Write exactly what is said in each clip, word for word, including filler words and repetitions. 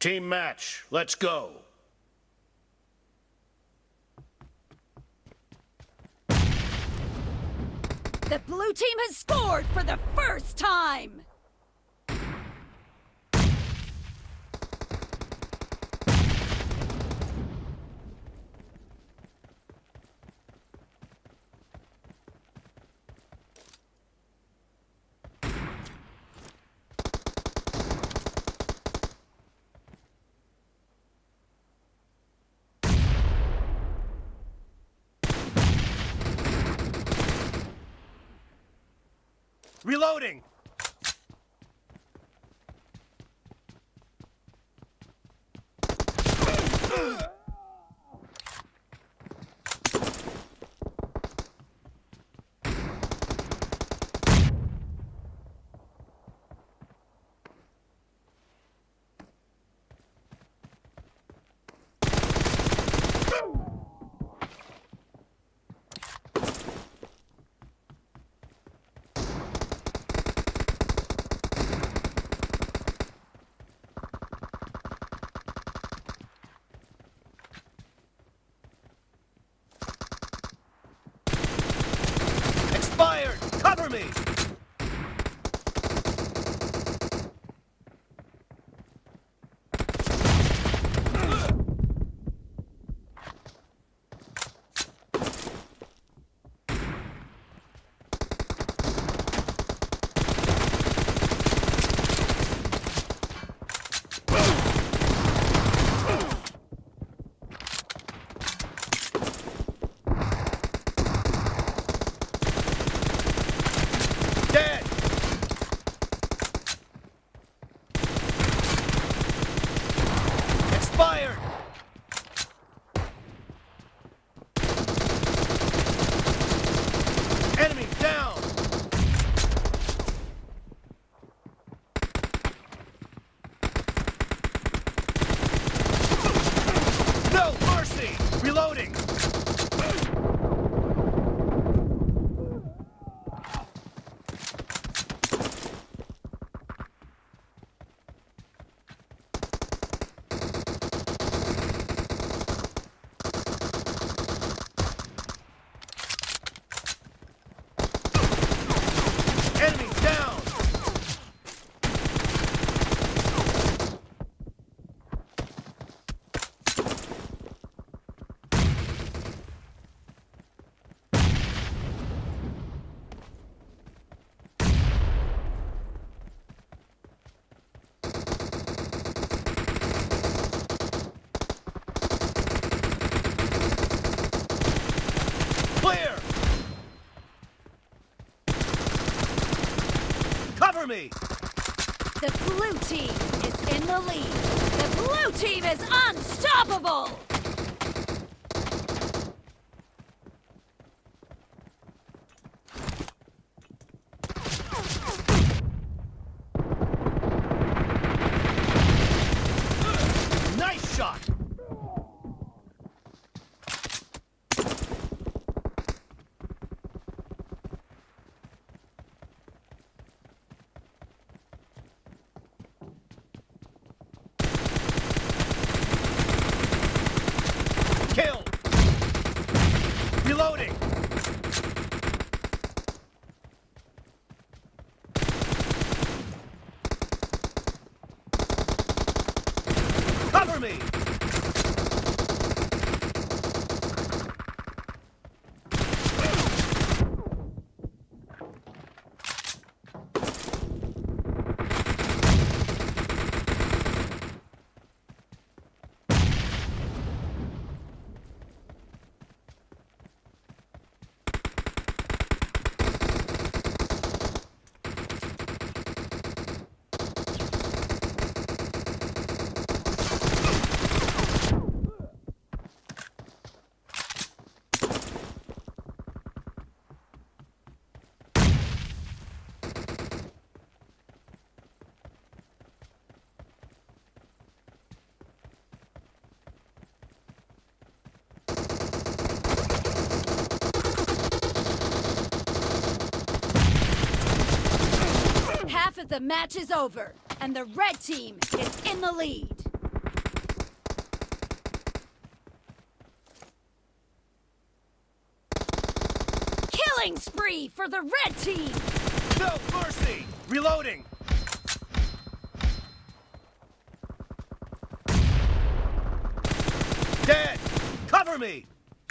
Team match, let's go. The blue team has scored for the first time! Reloading! Expired! Cover me! Dead! Expired! Enemy down! No mercy! Reloading! Enemy down! Clear! Cover me! The blue team is in the lead. The blue team is unstoppable! Nice shot! Kill! Reloading! Cover me! The match is over, and the red team is in the lead. Killing spree for the red team! No mercy! Reloading! Dead! Cover me!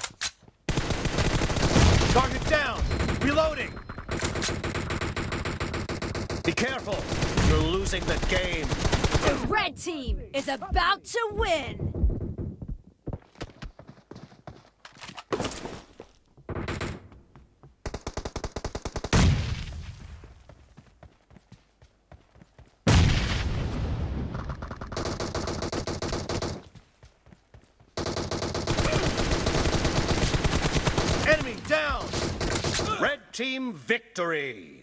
Target down! Reloading! Be careful! You're losing the game! The red team is about to win! Enemy down! Red team victory!